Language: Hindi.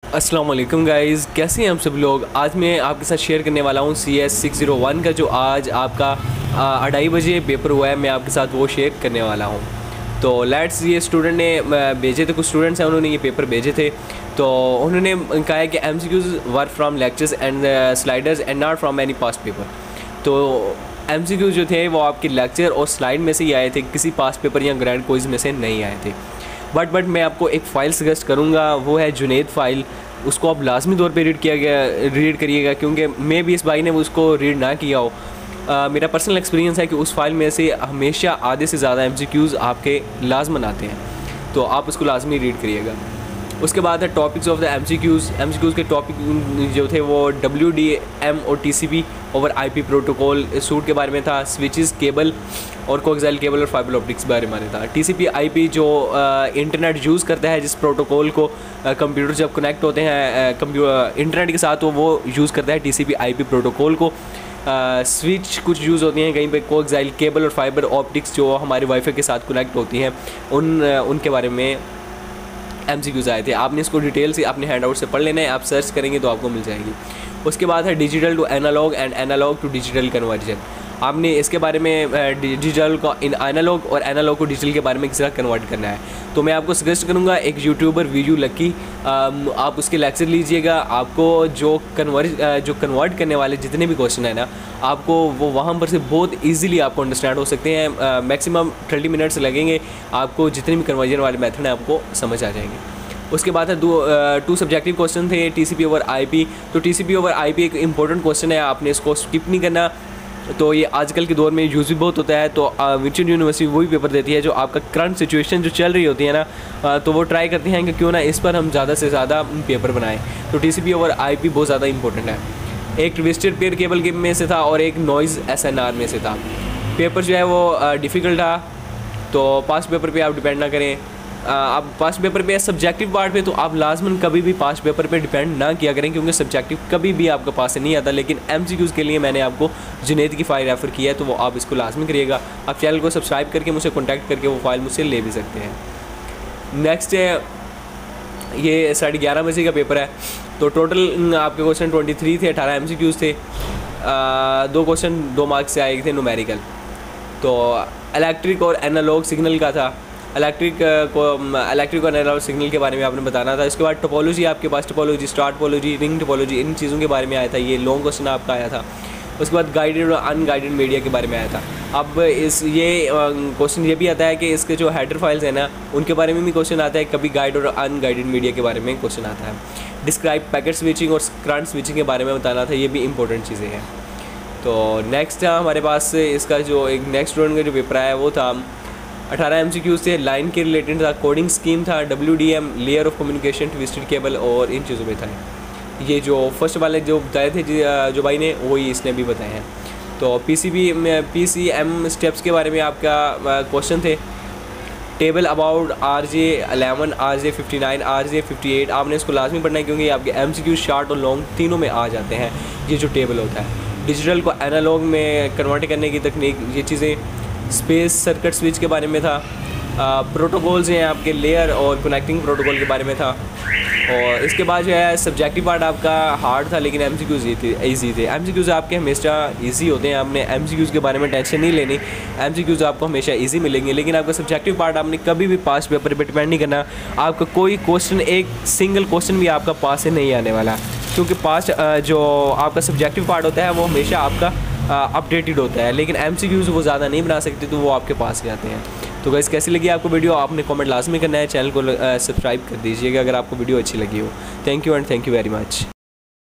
अस्सलाम वालेकुम गाइज़, कैसे हैं हम सब लोग। आज मैं आपके साथ शेयर करने वाला हूँ CS 601 का जो आज आपका 2:30 बजे पेपर हुआ है। मैं आपके साथ वो शेयर करने वाला हूँ। तो लेट्स, ये स्टूडेंट ने भेजे थे, कुछ स्टूडेंट्स हैं उन्होंने ये पेपर भेजे थे। तो उन्होंने कहा है कि MCQs were from lectures and sliders and not from any past paper. तो MCQs जो थे वो आपके लेक्चर और स्लाइड में से ही आए थे, किसी पास्ट पेपर या ग्रैंड क्विज़ में से नहीं आए थे। बट मैं आपको एक फ़ाइल सजेस्ट करूँगा, वो है जुनैद फ़ाइल। उसको आप लाजमी तौर पे रीड करिएगा, क्योंकि मे भी इस भाई ने उसको रीड ना किया हो। मेरा पर्सनल एक्सपीरियंस है कि उस फाइल में से हमेशा आधे से ज़्यादा MCQs आपके लाजमन आते हैं, तो आप उसको लाजमी रीड करिएगा। उसके बाद है टॉपिक्स ऑफ द MCQs के टॉपिक जो थे वो WDM और TCP over IP protocol suite के बारे में था। स्विचेस, केबल और कोएक्सियल केबल और फाइबर ऑप्टिक्स के बारे में था। TCP IP जो इंटरनेट यूज़ करता है, जिस प्रोटोकॉल को कंप्यूटर जब कनेक्ट होते हैं इंटरनेट के साथ, तो वो यूज़ करता है TCP IP प्रोटोकॉल को। स्विच कुछ यूज़ होती हैं कहीं पे, कोएक्सियल केबल और फाइबर ऑप्टिक्स जो हमारे वाईफाई के साथ कनेक्ट होती हैं, उनके बारे में MCQs आए थे। आपने इसको डिटेल से अपने हैंड आउट से पढ़ लेना है, आप सर्च करेंगे तो आपको मिल जाएगी। उसके बाद है digital to analogue and analogue to digital conversion. आपने इसके बारे में डिजिटल को इन एनालॉग और एनालॉग को डिजिटल के बारे में किस तरह कन्वर्ट करना है। तो मैं आपको सजेस्ट करूँगा एक यूट्यूबर वीडियो लकी, आप उसके लेक्चर लीजिएगा। आपको जो कन्वर्ट करने वाले जितने भी क्वेश्चन है ना, आपको वो वहाँ पर से बहुत इजीली आपको अंडरस्टैंड हो सकते हैं। मैक्सिमम 30 मिनट्स लगेंगे, आपको जितने भी कन्वर्जन वाले मेथड हैं आपको समझ आ जाएंगे। उसके बाद है 2 सब्जेक्टिव क्वेश्चन थे, TCP ओवर IP। तो TCP ओवर IP एक इंपॉर्टेंट क्वेश्चन है, आपने इसको स्किप नहीं करना। तो ये आजकल के दौर में यूज़ भी बहुत होता है। तो विंचन यूनिवर्सिटी वही पेपर देती है जो आपका करंट सिचुएशन जो चल रही होती है ना, तो वो ट्राई करती हैं कि क्यों ना इस पर हम ज़्यादा से ज़्यादा पेपर बनाएं। तो TCP ओवर IP बहुत ज़्यादा इंपॉर्टेंट है। एक ट्विस्टेड पेयर केबल के में से था और एक नॉइज़ SNR में से था। पेपर जो है वो डिफ़िकल्ट था, तो पास्ट पेपर पे आप डिपेंड ना करें। आप पास्ट पेपर पे सब्जेक्टिव पार्ट पे तो आप लाजमन कभी भी पास्ट पेपर पे डिपेंड ना किया करें, क्योंकि सब्जेक्टिव कभी भी आपके पास से नहीं आता। लेकिन MCQs के लिए मैंने आपको जुनैद की फ़ाइल रेफ़र किया है, तो वो आप इसको लाजमी करिएगा। आप चैनल को सब्सक्राइब करके मुझसे कॉन्टैक्ट करके वो फ़ाइल मुझसे ले भी सकते हैं। नेक्स्ट है, ये 11:30 बजे का पेपर है। तो टोटल आपके क्वेश्चन 23 थे, 18 MCQs थे। 2 क्वेश्चन 2 मार्क्स से आए थे न्यूमेरिकल। तो इलेक्ट्रिक और एनालॉग सिग्नल का था। इलेक्ट्रिक और एनालॉग सिग्नल के बारे में आपने बताना था। इसके बाद टोपोलॉजी, आपके पास topology, star topology, ring topology, इन चीज़ों के बारे में आया था। ये लॉन्ग क्वेश्चन आपका आया था। उसके बाद गाइडेड और अनगाइडेड मीडिया के बारे में आया था। अब क्वेश्चन ये भी आता है कि इसके जो हेडर फाइल्स हैं ना, उनके बारे में भी क्वेश्चन आता है। कभी गाइड और अनगाइडेड मीडिया के बारे में क्वेश्चन आता है। डिस्क्राइब पैकेट स्विचिंग और करंट स्विचिंग के बारे में बताना था। ये भी इंपॉर्टेंट चीज़ें हैं। तो नेक्स्ट था हमारे पास इसका जो एक नेक्स्ट राउंड का जो पेपर आया वो था 18 MCQs थे। लाइन के रिलेटेड था, कोडिंग स्कीम था, WDM, layer of communication, twisted cable और इन चीज़ों में था। ये जो फर्स्ट वाले जो बताए थे जो भाई ने, वही इसने भी बताए हैं। तो PCM स्टेप्स के बारे में आपका क्वेश्चन थे। Table about RJ11, RJ59, RJ58, आपने इसको लाजमी पढ़ना है, क्योंकि आपके MCQ शॉर्ट और लॉन्ग तीनों में आ जाते हैं ये जो टेबल होता है। डिजिटल को एनालॉग में कन्वर्ट करने की तकनीक, ये चीज़ें। स्पेस सर्किट स्विच के बारे में था। प्रोटोकॉल्स हैं आपके, लेयर और कनेक्टिंग प्रोटोकॉल के बारे में था। और इसके बाद जो है सब्जेक्टिव पार्ट आपका हार्ड था, लेकिन MCQs ईजी थे। MCQs आपके हमेशा ईजी होते हैं, आपने MCQs के बारे में टेंशन नहीं लेनी। MCQs आपको हमेशा ईजी मिलेंगे, लेकिन आपका सब्जेक्टिव पार्ट आपने कभी भी पास्ट पेपर पर डिपेंड नहीं करना। आपका कोई क्वेश्चन, एक सिंगल क्वेश्चन भी आपका पास से नहीं आने वाला, क्योंकि पास्ट जो आपका सब्जेक्टिव पार्ट होता है वो हमेशा आपका अपडेटेड होता है। लेकिन MCQs वो ज़्यादा नहीं बना सकते, तो वो आपके पास जाते हैं। तो गाइस, कैसी लगी आपको वीडियो, आपने कमेंट लाजमी करना है। चैनल को सब्सक्राइब कर दीजिएगा अगर आपको वीडियो अच्छी लगी हो। Thank you and thank you very much.